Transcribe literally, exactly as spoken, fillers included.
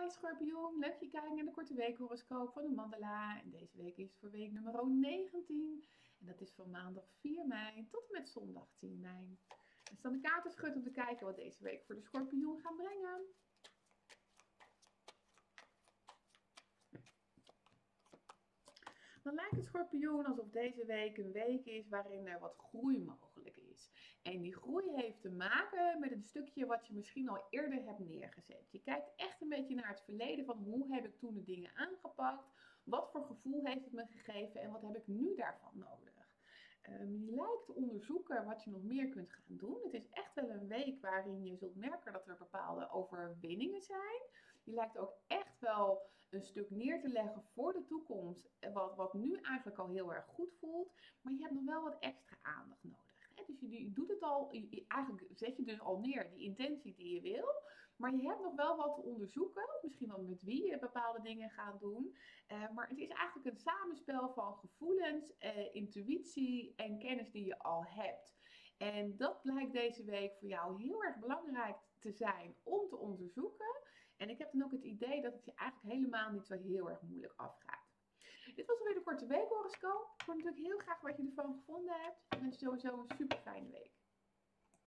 Hi Schorpioen, leuk je kijkt naar de korte weekhoroscoop van de Mandala. En deze week is het voor week nummer negentien. En dat is van maandag vier mei tot en met zondag tien mei. Er staan de kaarten schud om te kijken wat deze week voor de Schorpioen gaan brengen. Dan lijkt het Schorpioen alsof deze week een week is waarin er wat groei mogelijk is. En die groei heeft te maken met een stukje wat je misschien al eerder hebt neergezet. Je kijkt echt een beetje naar het verleden van hoe heb ik toen de dingen aangepakt, wat voor gevoel heeft het me gegeven en wat heb ik nu daarvan nodig. Um, je lijkt te onderzoeken wat je nog meer kunt gaan doen. Het is echt wel een week waarin je zult merken dat er bepaalde overwinningen zijn. Je lijkt ook echt wel een stuk neer te leggen voor de toekomst, wat, wat nu eigenlijk al heel erg goed voelt, maar je hebt nog wel wat extra aandacht nodig. Hè? Dus je, je doet het al, je, eigenlijk zet je dus al neer die intentie die je wil, maar je hebt nog wel wat te onderzoeken, misschien wel met wie je bepaalde dingen gaat doen. Uh, maar het is eigenlijk een samenspel van gevoelens, uh, intuïtie en kennis die je al hebt. En dat blijkt deze week voor jou heel erg belangrijk te zijn om te onderzoeken. En ik heb dan ook het idee dat het je eigenlijk helemaal niet zo heel erg moeilijk afgaat. Dit was alweer de korte weekhoroscoop. Ik hoor natuurlijk heel graag wat je ervan gevonden hebt. Ik wens je sowieso een super fijne week.